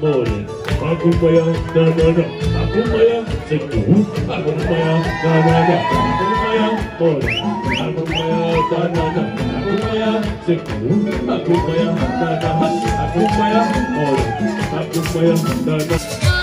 mole. Akumbaya, na na na. Akumbaya, seku. Akumbaya, na na na. Akumbaya, mole. Akumbaya, na na na. Akumbaya, seku. Akumbaya, na na na. Akumbaya, mole. Akumbaya, na na.